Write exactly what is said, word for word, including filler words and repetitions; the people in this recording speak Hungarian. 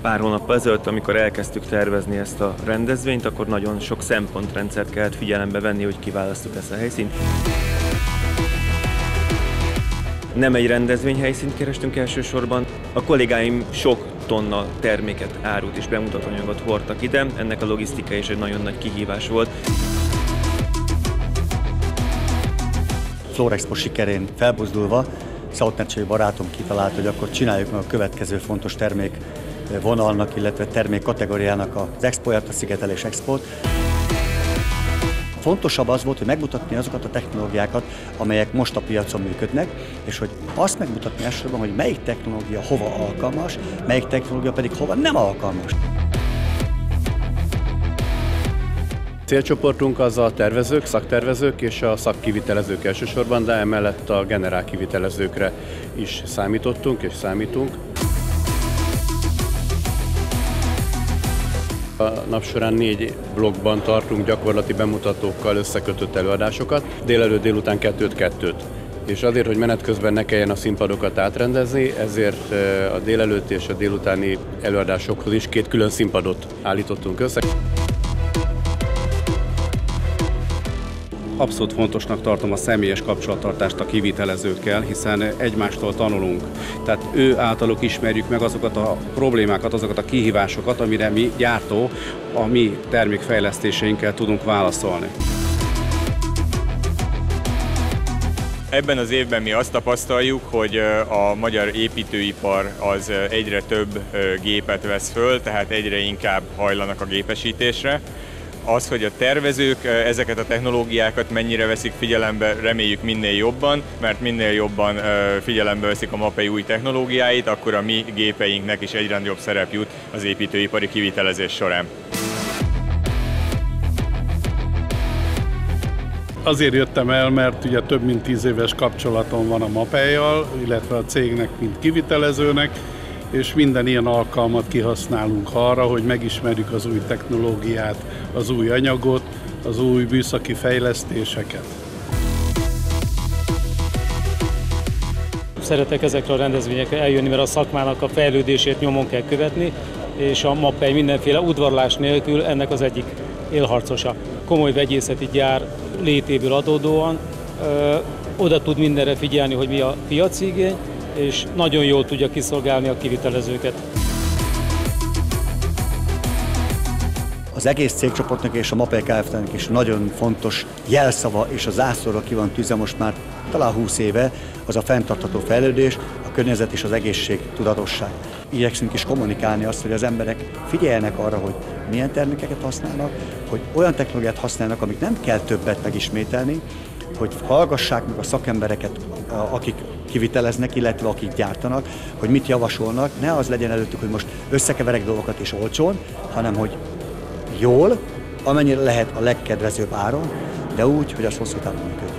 Pár hónappal ezelőtt, amikor elkezdtük tervezni ezt a rendezvényt, akkor nagyon sok szempontrendszert kellett figyelembe venni, hogy kiválasztjuk ezt a helyszínt. Nem egy rendezvényhelyszínt kerestünk elsősorban. A kollégáim sok tonna terméket, árut és bemutatóanyagot hordtak ide, ennek a logisztika is egy nagyon nagy kihívás volt. Florexpo sikerén felbuzdulva Szautnercsei barátom kitalált, hogy akkor csináljuk meg a következő fontos termék vonalnak, illetve termék kategóriának az expóját, a Szigetelés Expót. Fontosabb az volt, hogy megmutatni azokat a technológiákat, amelyek most a piacon működnek, és hogy azt megmutatni elsősorban, hogy melyik technológia hova alkalmas, melyik technológia pedig hova nem alkalmas. Célcsoportunk az a tervezők, szaktervezők és a szakkivitelezők elsősorban, de emellett a generálkivitelezőkre is számítottunk és számítunk. A nap során négy blokkban tartunk gyakorlati bemutatókkal összekötött előadásokat, délelőtt, délután kettőt-kettőt. És azért, hogy menet közben ne kelljen a színpadokat átrendezni, ezért a délelőtt és a délutáni előadásokhoz is két külön színpadot állítottunk össze. Abszolút fontosnak tartom a személyes kapcsolattartást a kivitelezőkkel, hiszen egymástól tanulunk. Tehát ő általuk ismerjük meg azokat a problémákat, azokat a kihívásokat, amire mi gyártó, a mi termékfejlesztéseinkkel tudunk válaszolni. Ebben az évben mi azt tapasztaljuk, hogy a magyar építőipar az egyre több gépet vesz föl, tehát egyre inkább hajlanak a gépesítésre. Az, hogy a tervezők ezeket a technológiákat mennyire veszik figyelembe, reméljük minél jobban, mert minél jobban figyelembe veszik a MAPEI új technológiáit, akkor a mi gépeinknek is egyre nagyobb szerep jut az építőipari kivitelezés során. Azért jöttem el, mert ugye több mint tíz éves kapcsolatom van a MAPEI-jal, illetve a cégnek, mint kivitelezőnek, és minden ilyen alkalmat kihasználunk arra, hogy megismerjük az új technológiát, az új anyagot, az új műszaki fejlesztéseket. Szeretek ezekre a rendezvényekre eljönni, mert a szakmának a fejlődését nyomon kell követni, és a MAPEI mindenféle udvarlás nélkül ennek az egyik élharcosa. Komoly vegyészeti gyár létéből adódóan ö, oda tud mindenre figyelni, hogy mi a piaci igény, és nagyon jól tudja kiszolgálni a kivitelezőket. Az egész cégcsoportnak és a MAPEI Kft-nek is nagyon fontos jelszava, és a zászlóra ki van tűzve most már talán húsz éve, az a fenntartható fejlődés, a környezet és az egészség tudatosság. Igyekszünk is kommunikálni azt, hogy az emberek figyeljenek arra, hogy milyen termékeket használnak, hogy olyan technológiát használnak, amik nem kell többet megismételni, hogy hallgassák meg a szakembereket, akik kiviteleznek, illetve akik gyártanak, hogy mit javasolnak, ne az legyen előttük, hogy most összekeverek dolgokat és olcsón, hanem hogy jól, amennyire lehet a legkedvezőbb áron, de úgy, hogy az hosszú távon működjön.